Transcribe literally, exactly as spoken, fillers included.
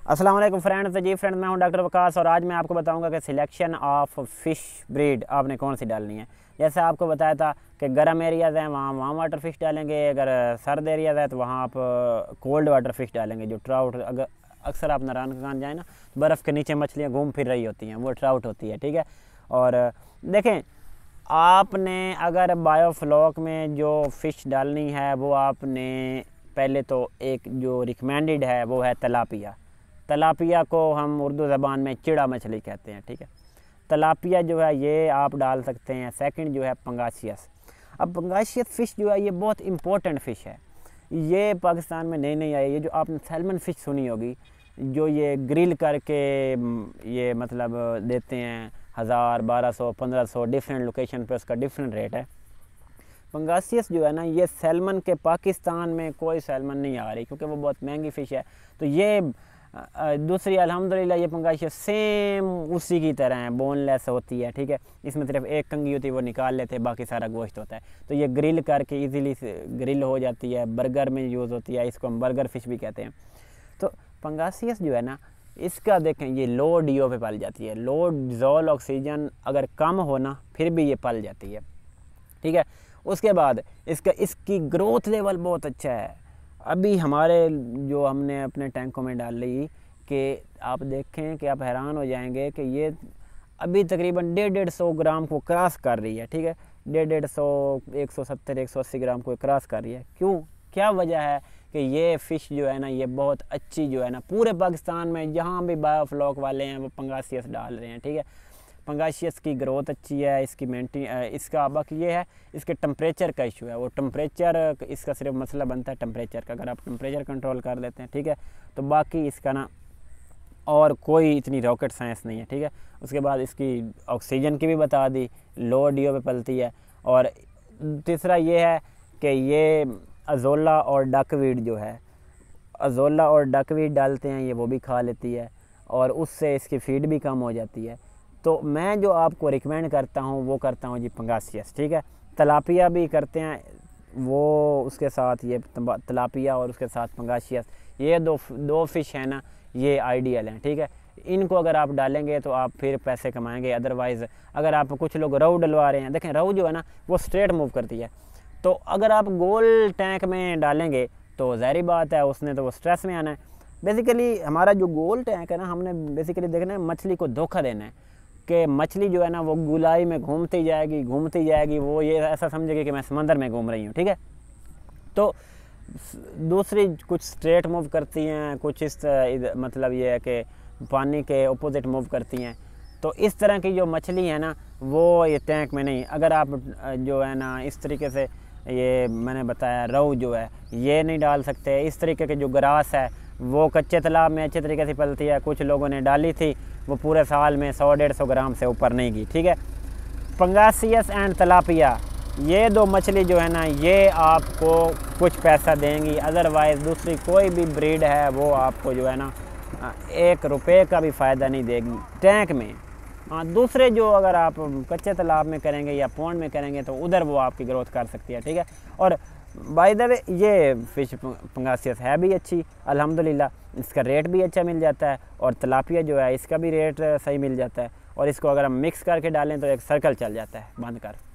अस्सलाम वालेकुम फ्रेंड्स। जी फ्रेंड, मैं हूं डॉक्टर वकास और आज मैं आपको बताऊंगा कि सिलेक्शन ऑफ फ़िश ब्रीड आपने कौन सी डालनी है। जैसे आपको बताया था कि गर्म एरियाज़ हैं वहाँ वार्म वाटर फ़िश डालेंगे, अगर सर्द एरियाज़ है तो वहाँ आप कोल्ड वाटर फ़िश डालेंगे। जो ट्राउट, अगर अक्सर आप नारायण खान जाए ना, बर्फ़ के नीचे मछलियाँ घूम फिर रही होती हैं, वो ट्राउट होती है। ठीक है। और देखें, आपने अगर बायोफ्लॉक में जो फ़िश डालनी है वो आपने पहले तो एक जो रिकमेंडेड है वो है तलापिया। तलापिया को हम उर्दू ज़बान में चिड़ा मछली कहते हैं। ठीक है। तलापिया जो है ये आप डाल सकते हैं। सेकंड जो है पंगासियस। अब पंगासियस फ़िश जो है ये बहुत इम्पोर्टेंट फ़िश है, ये पाकिस्तान में नई नई आई। ये जो आपने सैल्मन फ़िश सुनी होगी, जो ये ग्रिल करके ये मतलब देते हैं हज़ार बारह सौ पंद्रह सौ डिफरेंट लोकेशन पे, उसका डिफरेंट रेट है। पंगासियस जो है ना, ये सैल्मन के पाकिस्तान में कोई सैल्मन नहीं आ रही क्योंकि वो बहुत महंगी फ़िश है। तो ये दूसरी अल्हम्दुलिल्लाह ये पंगासियस सेम उसी की तरह है, बोनलेस होती है। ठीक है। इसमें सिर्फ एक कंगी होती है, वो निकाल लेते हैं, बाकी सारा गोश्त होता है। तो ये ग्रिल करके इजीली ग्रिल हो जाती है, बर्गर में यूज़ होती है, इसको हम बर्गर फ़िश भी कहते हैं। तो पंगासियस जो है ना, इसका देखें ये लो डी ओ पे पल जाती है। लो डिज़ोल्व ऑक्सीजन अगर कम हो ना फिर भी ये पल जाती है। ठीक है। उसके बाद इसका इसकी ग्रोथ लेवल बहुत अच्छा है। अभी हमारे जो हमने अपने टैंकों में डाल ली कि आप देखें कि आप हैरान हो जाएंगे कि ये अभी तकरीबन डेढ़ डेढ़ सौ ग्राम को क्रॉस कर रही है। ठीक है। डेढ़ डेढ़ सौ एक सौ सत्तर एक सौ अस्सी ग्राम को क्रॉस कर रही है। क्यों, क्या वजह है कि ये फ़िश जो है ना, ये बहुत अच्छी जो है ना, पूरे पाकिस्तान में जहाँ भी बायोफ्लॉक वाले हैं वो पंगासियस डाल रहे हैं। ठीक है। पंगासियस की ग्रोथ अच्छी है, इसकी मेंटेन इसका बाकी ये है, इसके टम्परेचर का इशू है। वो टम्परेचर, इसका सिर्फ मसला बनता है टम्परेचर का। अगर आप टम्परेचर कंट्रोल कर लेते हैं, ठीक है, तो बाकी इसका ना और कोई इतनी रॉकेट साइंस नहीं है। ठीक है। उसके बाद इसकी ऑक्सीजन की भी बता दी, लो डी ओ पे पलती है। और तीसरा ये है कि ये अज़ोला और डकवीड जो है, अज़ोला और डकवीड डालते हैं, ये वो भी खा लेती है और उससे इसकी फीड भी कम हो जाती है। तो मैं जो आपको रिकमेंड करता हूँ वो करता हूँ जी पंगासियस। ठीक है। तलापिया भी करते हैं वो, उसके साथ ये तलापिया और उसके साथ पंगासियस, ये दो दो फ़िश हैं ना, ये आइडियल हैं। ठीक है। इनको अगर आप डालेंगे तो आप फिर पैसे कमाएंगे। अदरवाइज़ अगर आप, कुछ लोग रहू डलवा रहे हैं, देखें रहू जो है ना वो स्ट्रेट मूव करती है, तो अगर आप गोल टैंक में डालेंगे तो ज़ाहिर बात है उसने तो वो स्ट्रेस में आना है। बेसिकली हमारा जो गोल टैंक है ना, हमने बेसिकली देखना है मछली को धोखा देना है कि मछली जो है ना वो गुलाई में घूमती जाएगी घूमती जाएगी, वो ये ऐसा समझेगी कि मैं समंदर में घूम रही हूँ। ठीक है। तो दूसरी कुछ स्ट्रेट मूव करती हैं, कुछ इस मतलब ये है कि पानी के ऑपोजिट मूव करती हैं। तो इस तरह की जो मछली है ना वो ये टैंक में नहीं। अगर आप जो है ना इस तरीके से, ये मैंने बताया रहू जो है ये नहीं डाल सकते। इस तरीके के जो ग्रास है वो कच्चे तालाब में अच्छे तरीके से पलती है, कुछ लोगों ने डाली थी, वो पूरे साल में सौ डेढ़ सौ ग्राम से ऊपर नहीं गई। ठीक है। पंगासियस एंड तलापिया, ये दो मछली जो है ना ये आपको कुछ पैसा देंगी, अदरवाइज़ दूसरी कोई भी ब्रीड है वो आपको जो है ना एक रुपये का भी फ़ायदा नहीं देगी टैंक में। हाँ, दूसरे जो अगर आप कच्चे तालाब में करेंगे या पौंड में करेंगे तो उधर वो आपकी ग्रोथ कर सकती है। ठीक है। और बाय द वे ये फ़िश पंगासियस है भी अच्छी अल्हम्दुलिल्लाह, इसका रेट भी अच्छा मिल जाता है। और तलापिया जो है इसका भी रेट सही मिल जाता है। और इसको अगर हम मिक्स करके डालें तो एक सर्कल चल जाता है बंद कर।